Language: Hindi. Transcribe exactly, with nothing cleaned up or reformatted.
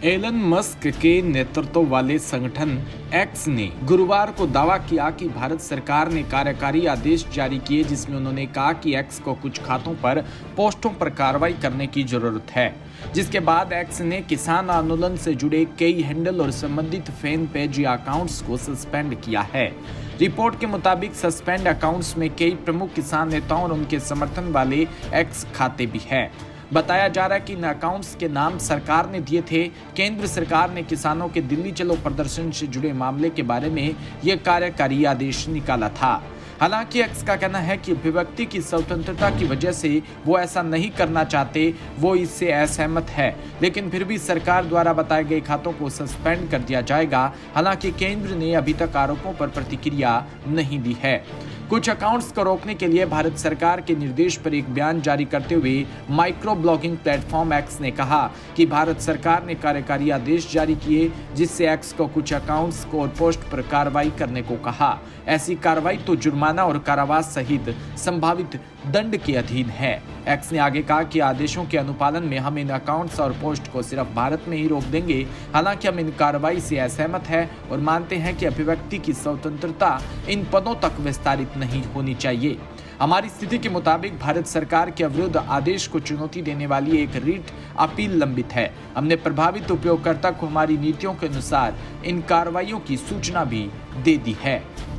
एलन मस्क के नेतृत्व वाले संगठन एक्स ने गुरुवार को दावा किया कि भारत सरकार ने कार्यकारी आदेश जारी किए जिसमें उन्होंने कहा कि एक्स को कुछ खातों पर पोस्टों पर कार्रवाई करने की जरूरत है, जिसके बाद एक्स ने किसान आंदोलन से जुड़े कई हैंडल और संबंधित फैन पेज या अकाउंट्स को सस्पेंड किया है। रिपोर्ट के मुताबिक सस्पेंड अकाउंट्स में कई प्रमुख किसान नेताओं और उनके समर्थन वाले एक्स खाते भी हैं। बताया जा रहा है कि इन अकाउंट्स के नाम सरकार ने दिए थे। केंद्र सरकार ने किसानों के दिल्ली चलो प्रदर्शन से जुड़े मामले के बारे में यह कार्यकारी आदेश निकाला था। हालांकि एक्स का कहना है कि अभिव्यक्ति की स्वतंत्रता की वजह से वो ऐसा नहीं करना चाहते, वो इससे असहमत है, लेकिन फिर भी सरकार द्वारा बताए गए खातों को सस्पेंड कर दिया जाएगा। हालांकि केंद्र ने अभी तक आरोपों पर प्रतिक्रिया नहीं दी है। कुछ अकाउंट्स को रोकने के लिए भारत सरकार के निर्देश पर एक बयान जारी करते हुए माइक्रो ब्लॉगिंग प्लेटफॉर्म एक्स ने कहा कि भारत सरकार ने कार्यकारी आदेश जारी किए जिससे एक्स को कुछ अकाउंट्स को और पोस्ट पर कार्रवाई करने को कहा। ऐसी कार्रवाई तो जुर्माना और कारावास सहित संभावित दंड के अधीन है। एक्स ने आगे कहा कि आदेशों के अनुपालन में हम इन अकाउंट्स और पोस्ट को सिर्फ भारत में ही रोक देंगे। हालांकि हम इन कार्रवाई से असहमत हैं और मानते हैं कि अभिव्यक्ति की स्वतंत्रता इन पदों तक विस्तारित नहीं होनी चाहिए। हमारी स्थिति के मुताबिक भारत सरकार के अविरुद्ध आदेश को चुनौती देने वाली एक रीट अपील लंबित है। हमने प्रभावित उपयोगकर्ता को हमारी नीतियों के अनुसार इन कार्रवाइयों की सूचना भी दे दी है।